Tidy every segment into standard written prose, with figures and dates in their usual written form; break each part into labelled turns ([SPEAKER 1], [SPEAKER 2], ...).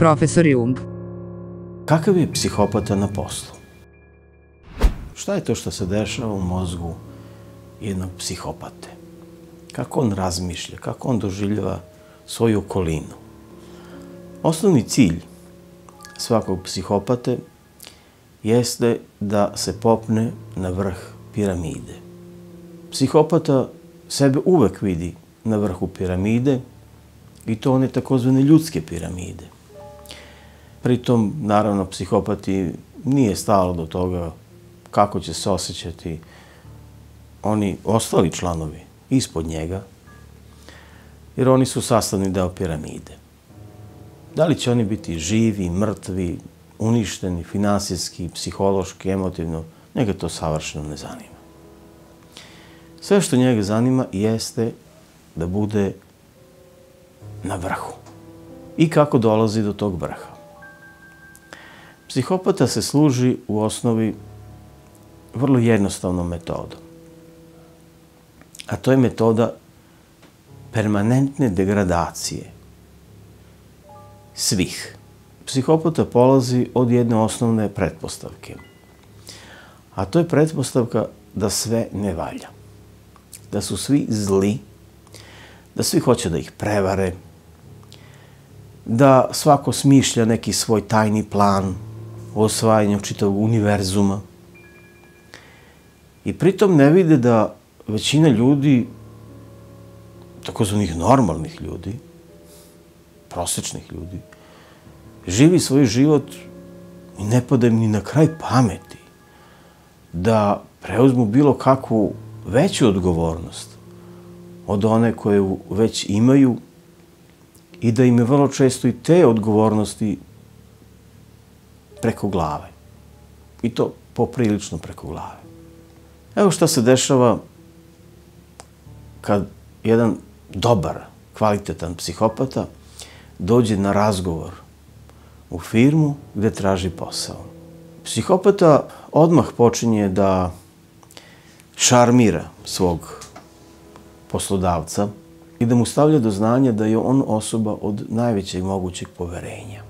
[SPEAKER 1] profesor Jung.
[SPEAKER 2] Kakav je psihopata na poslu? Šta je to što se dešava u mozgu jednog psihopate? Kako on razmišlja, kako on doživljava svoju okolinu? Osnovni cilj svakog psihopate jeste da se popne na vrh piramide. Psihopata sebe uvek vidi na vrhu piramide i to one takozvane ljudske piramide. Pritom, naravno, psihopati nije stalo do toga kako će se osjećati oni ostali članovi ispod njega, jer oni su sastavni deo piramide. Da li će oni biti živi, mrtvi, uništeni, finansijski, psihološki, emotivno, njega to savršeno ne zanima. Sve što njega zanima jeste da bude na vrhu i kako dolazi do tog vrha. Psihopata se služi u osnovi vrlo jednostavnom metodom. A to je metoda permanentne degradacije svih. Psihopata polazi od jedne osnovne pretpostavke. A to je pretpostavka da sve ne valja. Da su svi zli, da svi hoće da ih prevare, da svako smišlja neki svoj tajni plan o osvajanju čitavog univerzuma. I pritom ne vide da većina ljudi, takozvanih normalnih ljudi, prosečnih ljudi, živi svoj život i ne pada im ni na kraj pameti da preuzmu bilo kakvu veću odgovornost od one koje već imaju i da im je vrlo često i te odgovornosti preko glave. I to poprilično preko glave. Evo šta se dešava kad jedan dobar, kvalitetan psihopata dođe na razgovor u firmu gde traži posao. Psihopata odmah počinje da šarmira svog poslodavca i da mu stavlja do znanja da je on osoba od najvećeg mogućeg poverenja.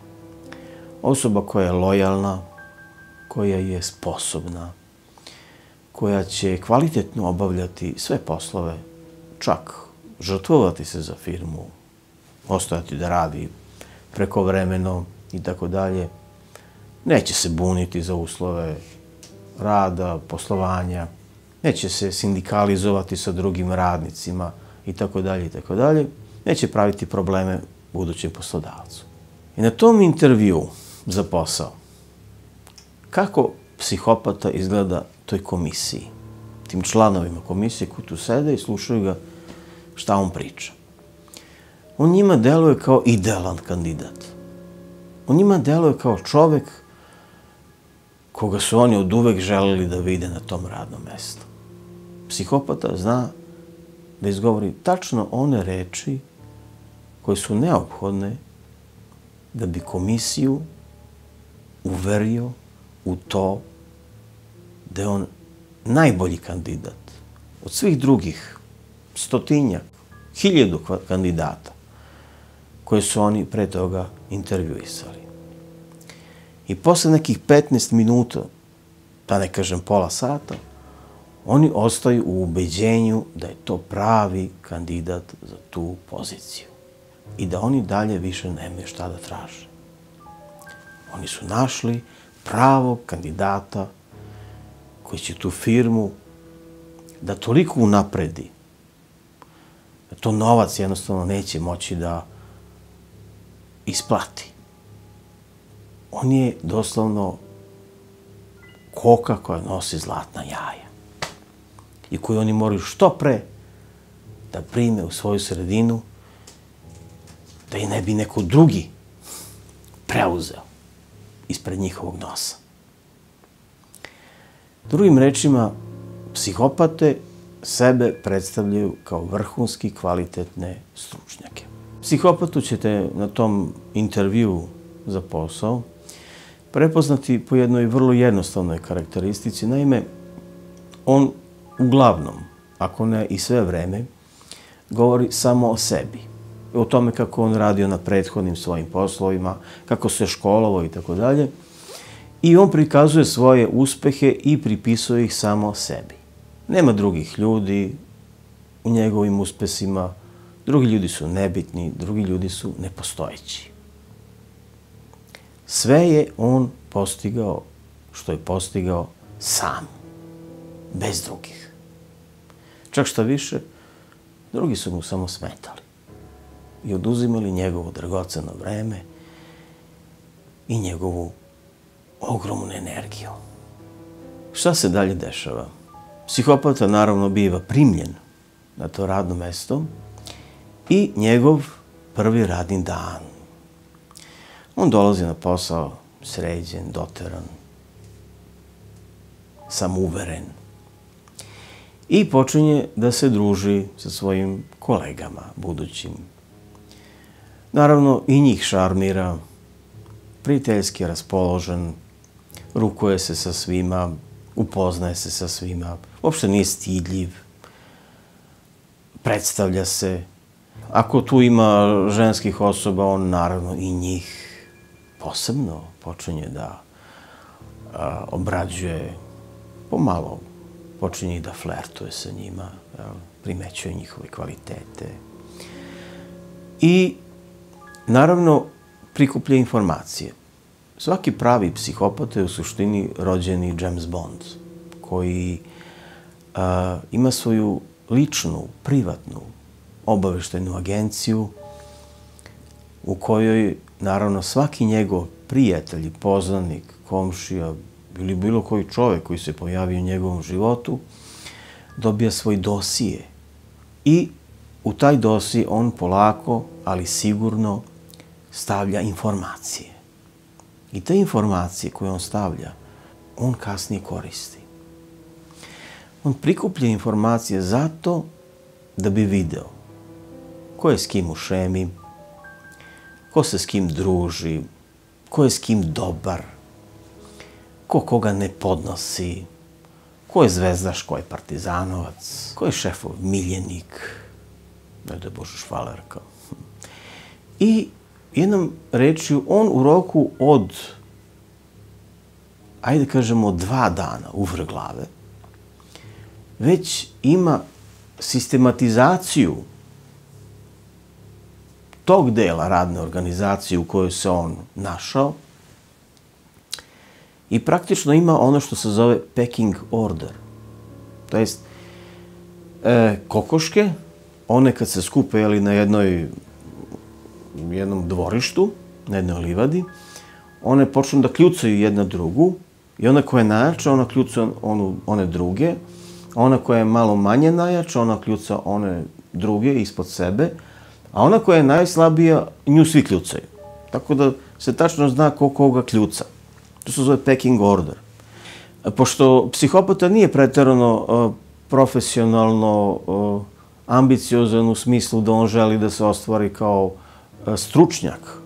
[SPEAKER 2] Osoba koja je lojalna, koja je sposobna, koja će kvalitetno obavljati sve poslove, čak žrtvovati se za firmu, ostajati da radi prekovremeno i tako dalje. Neće se buniti za uslove rada, poslovanja, neće se sindikalizovati sa drugim radnicima i tako dalje i tako dalje. Neće praviti probleme budućem poslodavcu. I na tom intervju za posao, kako psihopata izgleda toj komisiji, tim članovima komisije koji tu sede i slušaju ga šta on priča. On njima deluje kao idealan kandidat. On njima deluje kao čovek koga su oni od uvek želeli da vide na tom radnom mestu. Psihopata zna da izgovori tačno one reči koje su neophodne da bi komisiju uverio u to da je on najbolji kandidat od svih drugih stotinjak, 1000 kandidata koje su oni pre toga intervjuisali. I posle nekih 15 minuta, da ne kažem pola sata, oni ostaju u ubeđenju da je to pravi kandidat za tu poziciju i da oni dalje više nemaju šta da traže. Oni su našli pravog kandidata koji će tu firmu da toliko unapredi da to novac jednostavno neće moći da isplati. On je doslovno koka koja nosi zlatna jaja i koju oni moraju što pre da prime u svoju sredinu da i ne bi neko drugi preuzeo ispred njihovog nosa. Drugim rečima, psihopate sebe predstavljaju kao vrhunski kvalitetne stručnjake. Psihopatu ćete na tom intervju za posao prepoznati po jednoj vrlo jednostavnoj karakteristici. Naime, on uglavnom, ako ne i sve vreme, govori samo o sebi. o tome kako on radio na prethodnim svojim poslovima, kako se školovao i tako dalje. I on prikazuje svoje uspehe i pripisuje ih samo sebi. Nema drugih ljudi u njegovim uspesima, drugi ljudi su nebitni, drugi ljudi su nepostojeći. Sve je on postigao što je postigao sam, bez drugih. Čak šta više, drugi su mu samo smetali i oduzimali njegovo dragoceno vreme i njegovu ogromnu energiju. Šta se dalje dešava? Psihopata naravno biva primljen na to radno mesto i njegov prvi radni dan. On dolazi na posao sređen, doteran, samouveren i počinje da se druži sa svojim kolegama budućim. Naravno, i njih šarmira, prijateljski je raspoložen, rukuje se sa svima, upoznaje se sa svima, uopšte nije stidljiv, predstavlja se. Ako tu ima ženskih osoba, on naravno i njih posebno počinje da obrađuje, pomalo počinje i da flertuje sa njima, primećuje njihove kvalitete. I naravno prikuplja informacije. Svaki pravi psihopata je u suštini rođeni James Bond, koji ima svoju ličnu, privatnu obaveštajnu agenciju u kojoj, naravno, svaki njegov prijatelj, poznanik, komšija ili bilo koji čovek koji se pojavi u njegovom životu dobija svoj dosije i u taj dosije on polako, ali sigurno stavlja informacije. I te informacije koje on stavlja, on kasnije koristi. On prikuplja informacije zato da bi video ko je s kim u šemi, ko se s kim druži, ko je s kim dobar, ko koga ne podnosi, ko je zvezdaš, ko je partizanovac, ko je šefov miljenik, ne da Bože švalerka. I jednom rečju, on u roku od, ajde kažemo, 2 dana uvrh glave, već ima sistematizaciju tog dela radne organizacije u kojoj se on našao i praktično ima ono što se zove pecking order. To jest, kokoške, one kad se skupe na jednom dvorištu, na jednoj livadi, one počnu da kljucaju jedna drugu i ona koja je najjača, ona kljuca one druge, ona koja je malo manje najjača, ona kljuca one druge ispod sebe, a ona koja je najslabija, nju svi kljucaju. Tako da se tačno zna ko koga kljuca. To se zove pecking order. Pošto psihopata nije preterano profesionalno ambiciozan u smislu da on želi da se ostvari kao stručnjak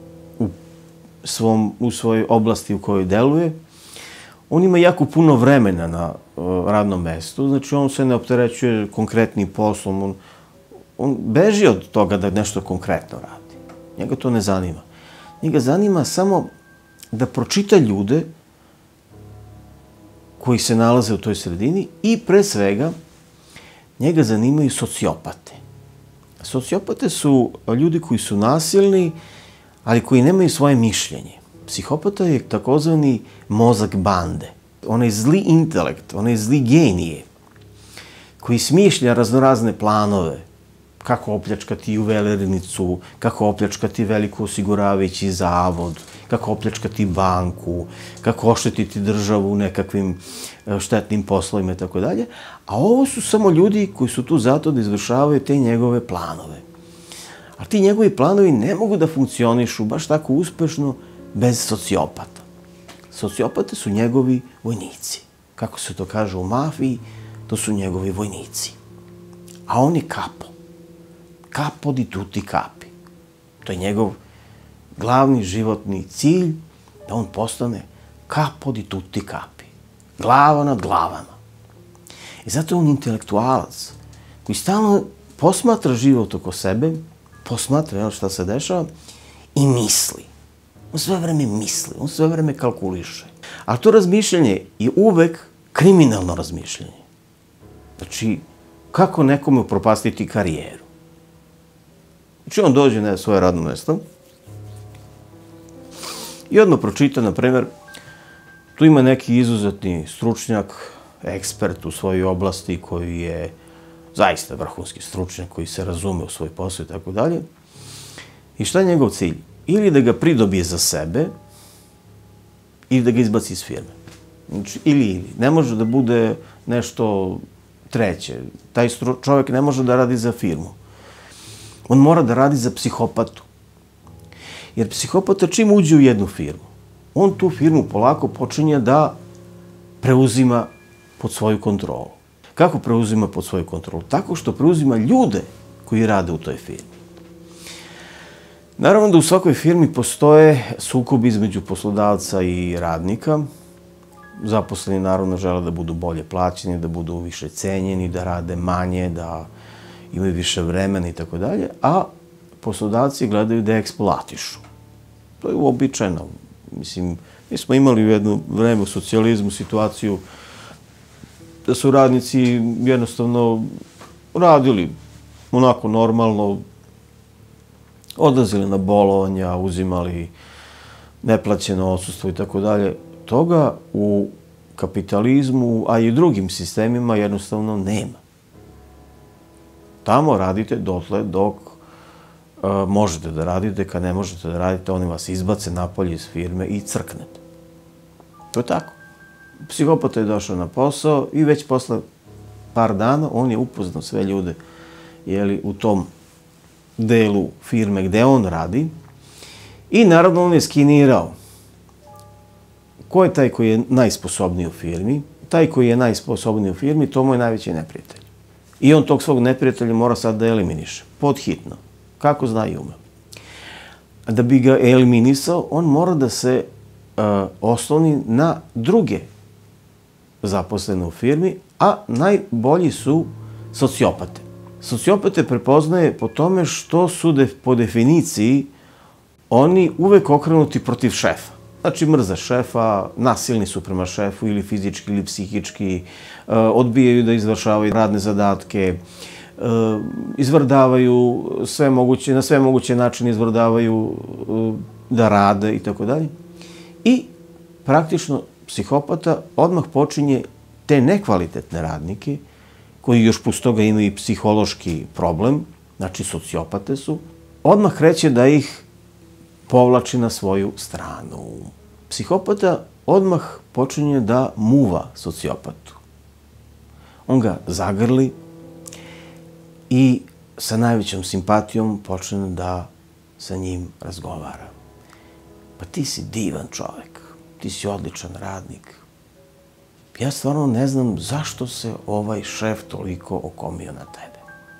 [SPEAKER 2] u svojoj oblasti u kojoj deluje, on ima jako puno vremena na radnom mestu, znači on se ne opterećuje konkretnim poslom, on beži od toga da nešto konkretno radi. Njega to ne zanima. Njega zanima samo da pročita ljude koji se nalaze u toj sredini i pre svega njega zanimaju sociopate. Sociopate su ljudi koji su nasilni, ali koji nemaju svoje mišljenje. Psihopata je takozvani mozak bande. Onaj zli intelekt, onaj zli genije koji smišlja raznorazne planove, kako opljačkati juvelernicu, kako opljačkati veliku osiguravajući zavod, kako opljačkati banku, kako oštetiti državu u nekakvim štetnim poslovima i tako dalje. A ovo su samo ljudi koji su tu zato da izvršavaju te njegove planove. A ti njegovi planovi ne mogu da funkcionišu baš tako uspešno bez sociopata. Sociopate su njegovi vojnici. Kako se to kaže u mafiji, to su njegovi vojnici. A on je kapo. Capo di tutti capi. To je njegov glavni životni cilj, da on postane capo di tutti capi. Glava nad glavama. I zato je on intelektualac, koji stalno posmatra život oko sebe posmatra šta se dešava i misli. On sve vreme misli, on sve vreme kalkuliše. A to razmišljanje je uvek kriminalno razmišljanje. Znači, kako nekome upropastiti karijeru? Znači, on dođe na svoje radno mesto i odmah pročita, na primer, tu ima neki izuzetni stručnjak, ekspert u svojoj oblasti koji je zaista vrhunski stručnjak, koji se razume u svoj posao i tako dalje. I šta je njegov cilj? Ili da ga pridobije za sebe, ili da ga izbaci iz firme. Znači, ili. Ne može da bude nešto treće. Taj čovjek ne može da radi za firmu. On mora da radi za psihopatu. Jer psihopata čim uđe u jednu firmu, on tu firmu polako počinje da preuzima pod svoju kontrolu. Kako preuzima pod svoju kontrolu? Tako što preuzima ljude koji rade u toj firmi. Naravno da u svakoj firmi postoje sukobi između poslodavca i radnika. Zaposleni naravno žele da budu bolje plaćeni, da budu više cenjeni, da rade manje, da imaju više vremena i tako dalje, a poslodavci gledaju da eksploatišu. To je uobičajeno. Mislim, mi smo imali u jedno vreme u socijalizmu situaciju da su radnici jednostavno radili onako normalno, odlazili na bolovanja, uzimali neplaćeno odsustvo i tako dalje. Toga u kapitalizmu, a i u drugim sistemima jednostavno nema. Tamo radite dotle dok možete da radite, kad ne možete da radite, oni vas izbace napolje iz firme i crknete. To je tako. Psihopata je došao na posao i već posle par dana on je upoznao sve ljude u tom delu firme gde on radi i naravno on je skenirao ko je taj koji je najsposobniji u firmi. Taj koji je najsposobniji u firmi, to mu je najveći neprijatelj. I on tog svog neprijatelja mora sad da eliminiše, podhitno, kako zna i ume. Da bi ga eliminisao, on mora da se osloni na druge zaposlene u firmi, a najbolji su sociopate. Sociopate prepoznaje po tome što su po definiciji oni uvek okrenuti protiv šefa. Znači, mrze šefa, nasilni su prema šefu ili fizički ili psihički, odbijaju da izvršavaju radne zadatke, izvrdavaju na sve moguće načine izvrdavaju da rade i tako dalje. I praktično psihopata odmah počinje te nekvalitetne radnike, koji još plus toga imaju i psihološki problem, znači sociopate su, odmah kreće da ih povlači na svoju stranu. Psihopata odmah počinje da muva sociopatu. On ga zagrli i sa najvećom simpatijom počne da sa njim razgovara. Pa ti si divan čovek, ti si odličan radnik. Ja stvarno ne znam zašto se ovaj šef toliko okomio na tebe.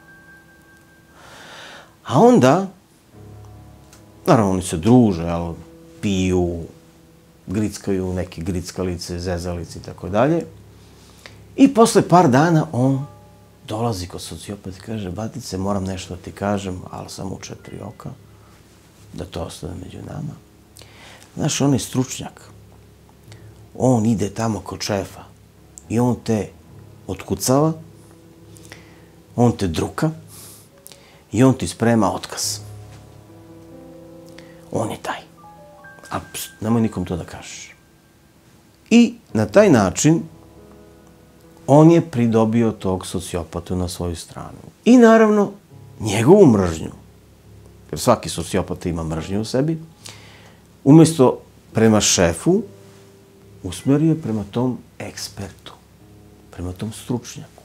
[SPEAKER 2] A onda, naravno oni se druže, piju, grickaju neke grickalice, zezalice i tako dalje. I posle par dana on dolazi kod sociopata i kaže: Batice, moram nešto da ti kažem, ali samo u 4 oka, da to ostane među nama. Znaš, on je stručnjak. On ide tamo kod šefa i on te otkucava, on te druka i on ti sprema otkaz. On je taj. A nemoj nikom to da kažeš. I na taj način on je pridobio tog sociopatu na svoju stranu. I naravno, njegovu mržnju, jer svaki sociopata ima mržnju u sebi, umjesto prema šefu, usmerio je prema tom ekspertu, prema tom stručnjaku.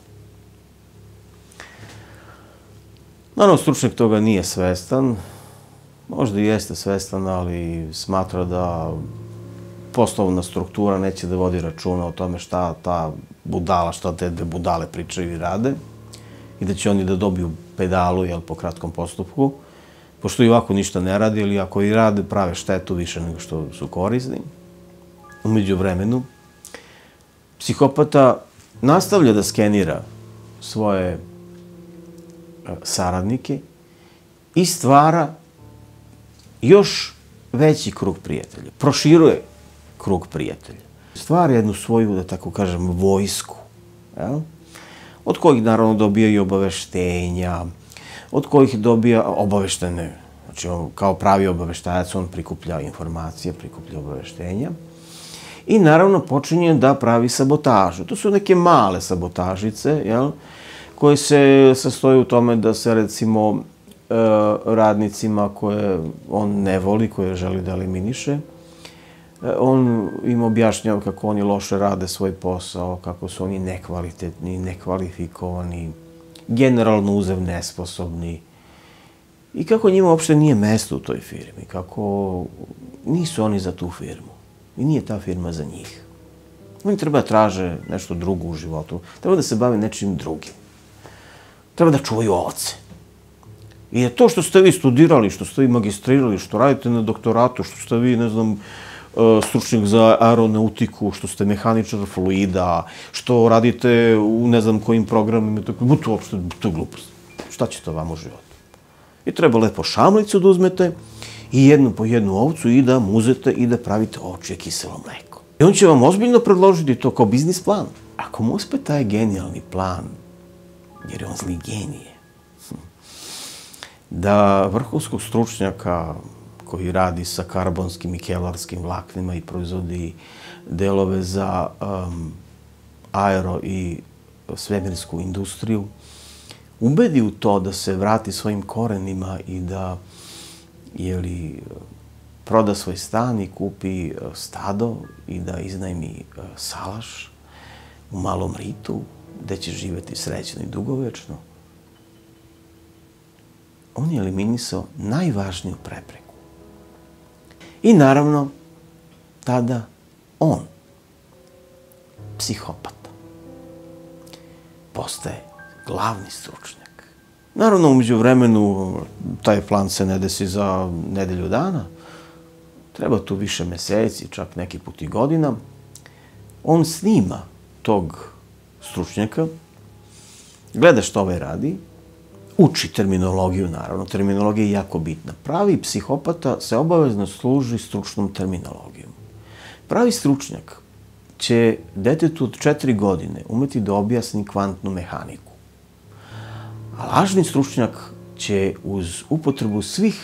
[SPEAKER 2] Naravno, stručnjak toga nije svestan, možda i jeste svestan, ali smatra da poslovna struktura neće da vodi računa o tome šta ta budala, šta te dve budale pričaju i rade i da će oni da dobiju pedalu po kratkom postupku, pošto i ovako ništa ne radi, ili ako i rade, prave štetu više nego što su korisni. Umeđu vremenu, psihopata nastavlja da skenira svoje saradnike i stvara još veći krug prijatelja, proširuje krug prijatelja. Stvara jednu svoju, da tako kažem, vojsku, od kojih naravno dobija i obaveštenja, od kojih dobija obaveštene. Znači, kao pravi obaveštajac, on prikuplja informacije, prikuplja obaveštenja i naravno počinje da pravi sabotažu. To su neke male sabotažice, koje se sastoje u tome da se, recimo, radnicima koje on ne voli, koje želi da eliminiše, on im objašnjava kako oni loše rade svoj posao, kako su oni nekvalitetni, nekvalifikovani, generalno uzev nesposobni i kako njima uopšte nije mesto u toj firmi, kako nisu oni za tu firmu i nije ta firma za njih. Oni treba da traže nešto drugo u životu, treba da se bave nečim drugim, treba da čuvaju ovce. I to što ste vi studirali, što ste vi magistrirali, što radite na doktoratu, što ste vi, ne znam, stručnjak za aeronautiku, što ste mehaničar fluida, što radite u ne znam kojim programima, to je glupost. Šta će to vam u životu? I treba lepo šamlicu da uzmete i jednu po jednu ovcu i da muzete i da pravite ovčje kiselo mleko. I on će vam ozbiljno predložiti to kao biznis plan. Ako mu uspe taj genijalni plan, jer je on zli genije, da vrhunskog stručnjaka koji radi sa karbonskim i kevlarskim vlaknima i proizvodi delove za aero i svemirsku industriju, ubedi u to da se vrati svojim korenima i da proda svoj stan i kupi stado i da iznajmi salaš u Malom Ritu, gde će živeti srećno i dugovečno, on je eliminisao najvažniju prepreku. I naravno, tada on, psihopata, postaje glavni stručnjak. Naravno, umeđu vremenu, taj plan se ne desi za nedelju dana, treba tu više meseci, čak neki put i godina. On snima tog stručnjaka, gleda što ovaj radi, uči terminologiju, naravno. Terminologija je jako bitna. Pravi psihopata se obavezno služi stručnom terminologijom. Pravi stručnjak će detetu od 4 godine umeti da objasni kvantnu mehaniku. A lažni stručnjak će uz upotrebu svih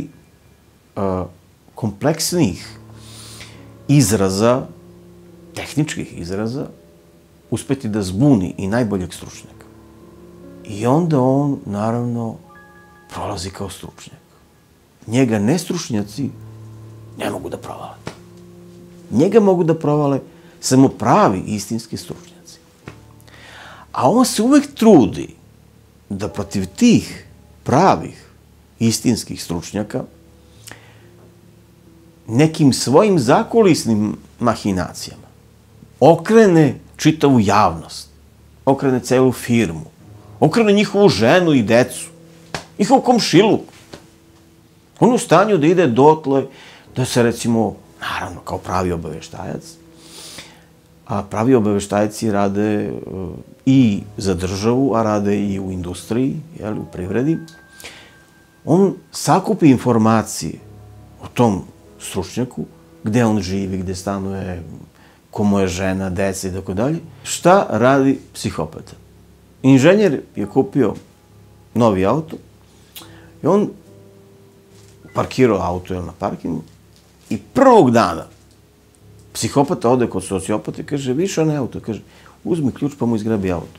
[SPEAKER 2] najkompleksnijih izraza, tehničkih izraza, uspeti da zbuni i najboljeg stručnjaka. I onda on, naravno, prolazi kao stručnjak. Njega nestručnjaci ne mogu da provale. Njega mogu da provale samo pravi istinski stručnjaci. A on se uvek trudi da protiv tih pravih istinskih stručnjaka nekim svojim zakulisnim mahinacijama okrene čitavu javnost, okrene celu firmu, okrene njihovu ženu i decu, njihov komšiluk. On je u stanju da ide dotle da se, recimo, naravno, kao pravi obaveštajac, a pravi obaveštajci rade i za državu, a rade i u industriji, u privredi, on sakupi informacije o tom stručnjaku, gde on živi, gde stanuje, ko mu je žena, deca i tako dalje. Šta radi psihopata? Inženjer je kupio novi auto i on parkirao auto na parkingu i prvog dana psihopata ode kod sociopata i kaže, više onaj auto, kaže, uzmi ključ pa mu izgrabi auto.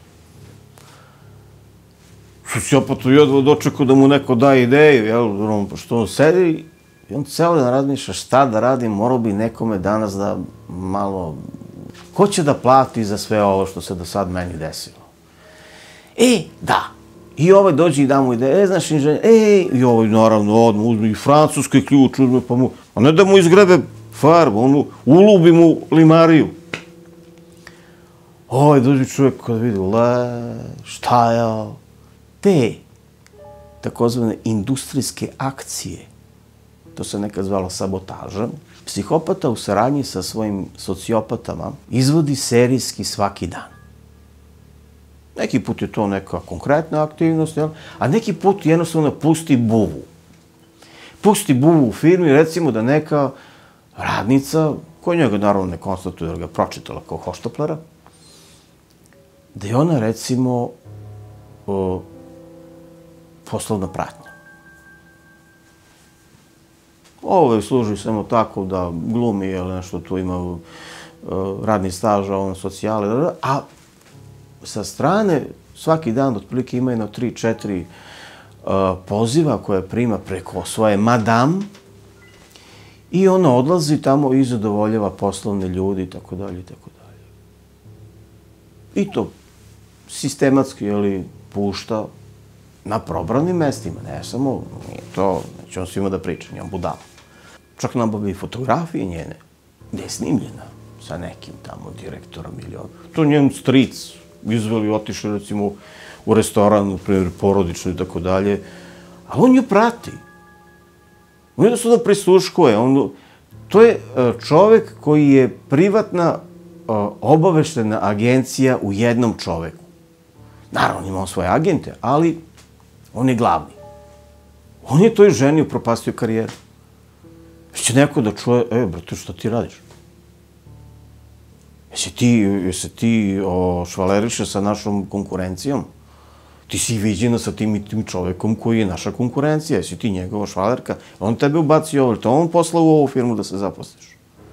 [SPEAKER 2] Sociopatu jedva dočekao da mu neko da ideju, pošto on sedi i on celo dan razmišlja šta da radi, morao bi nekome danas da malo... Ko će da plati za sve ovo što se do sad meni desilo? Da. I ovaj dođe i da mu ide, znaš inženjer, i ovaj naravno odmah uzme i francuski ključ, uzme pa mu, a ne da mu izgrebe farbu, on ulubi mu limariju. Ovaj dođe čovjek kada vidi, šta je ovo? Te takozvane industrijske akcije, to se nekad zvalo sabotaža, psihopata u saradnji sa svojim sociopatama izvodi serijski svaki dan. Neki put je to neka konkretna aktivnost, a neki put jednostavno pusti buvu. Pusti buvu u firmi, recimo da neka radnica, koja njega naravno ne konstatuje da ga pročitala kao hoštaplara, da je ona, recimo, poslovna pratnja. Ovo služi samo tako da glumi, nešto tu ima radni staž, socijale, a sa strane svaki dan otprilike ima jedno 3-4 poziva koje prima preko svoje madam i ona odlazi tamo i zadovoljava poslovne ljudi i tako dalje i tako dalje. I to sistematski, pušta na probranim mestima, ne samo, nije to, neće on svima da priča, nije on budala. Čak nabavi i fotografije njene, gde je snimljena sa nekim tamo direktorom ili ono. To njen stric izveli, otišli recimo u restoran, u primjer porodično i tako dalje, ali on nju prati. On jednostavno prisluškuje. To je čovek koji je privatna obaveštena agencija u jednom čoveku. Naravno, ima on svoje agente, ali on je glavni. On je toj ženi upropastio karijeru. Će neko da čuje, brate, šta ti radiš? Jesi ti švaleriše sa našom konkurencijom? Ti si viđena sa tim i tim čovekom koji je naša konkurencija. Jesi ti njegova švalerka? On tebe ubacio ovo, to on poslao u ovu firmu da se zaposliš.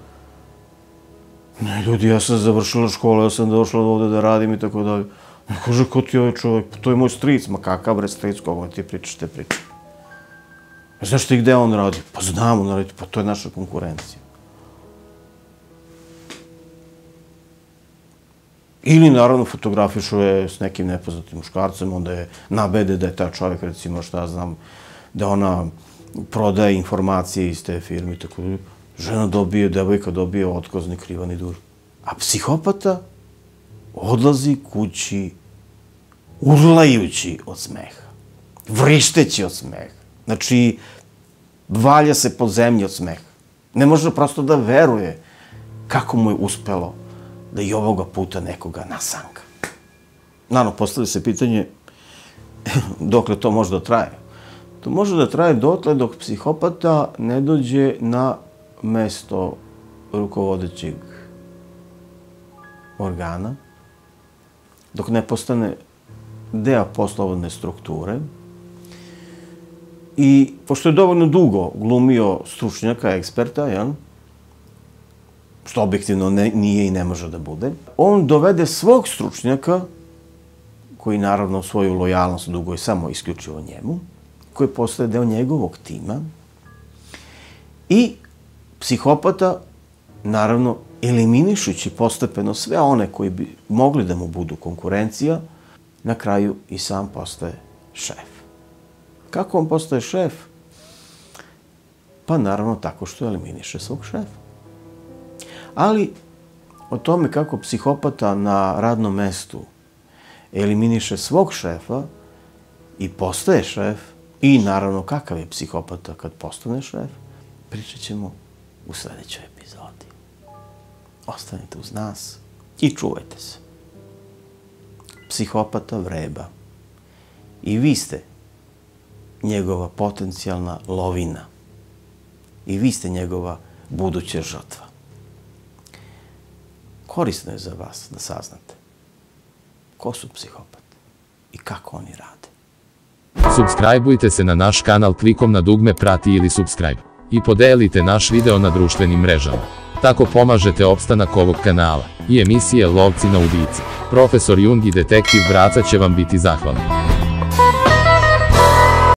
[SPEAKER 2] Ne, ljudi, ja sam završila školu, ja sam došla ovde da radim i tako dalje. Ne kaže, ko ti je ovaj čovek? To je moj stric. Ma kakav bre stric, koga ti pričaš, te pričaš. Znaš ti gde on radi? Pa znam, on radi, pa to je naša konkurencija. Ili, naravno, fotografišuje s nekim nepoznatim muškarcem, onda je nabede da je taj čovjek, recimo, šta znam, da ona prodaje informacije iz te firme i tako da žena dobije, devojka dobije otkaz, ni kriva ni dužna. A psihopata odlazi kući urlajući od smeha, vrišteći od smeha. Znači, valja se po zemlji od smeha. Ne može prosto da veruje kako mu je uspelo da i ovoga puta nekoga nasanka. Naravno, postavlja se pitanje dokle to može da traje. To može da traje dotle dok psihopata ne dođe na mesto rukovodećeg organa, dok ne postane deo poslovne strukture i, pošto je dovoljno dugo glumio stručnjaka, eksperta, što objektivno nije i ne može da bude, on dovede svog stručnjaka, koji naravno svoju lojalnost duguje samo isključivo njemu, koji postaje deo njegovog tima, i psihopata, naravno, eliminišući postepeno sve one koji bi mogli da mu budu konkurencija, na kraju i sam postaje šef. Kako on postaje šef? Pa naravno tako što eliminiše svog šefa. Ali o tome kako psihopata na radnom mestu eliminiše svog šefa i postaje šef, i naravno kakav je psihopata kad postane šef, pričat ćemo u sledećoj epizodi. Ostanite uz nas i čuvajte se. Psihopata vreba. I vi ste njegova potencijalna lovina. I vi ste njegova buduća žrtva. Korisno je za vas da saznate ko su psihopati i kako oni rade.
[SPEAKER 1] Subscribeujte se na naš kanal klikom na dugme prati ili subscribe i podelite naš video na društvenim mrežama. Tako pomažete opstanak ovog kanala i emisije Lovci na udici. Profesor Jung i detektiv Braca će vam biti zahvalni.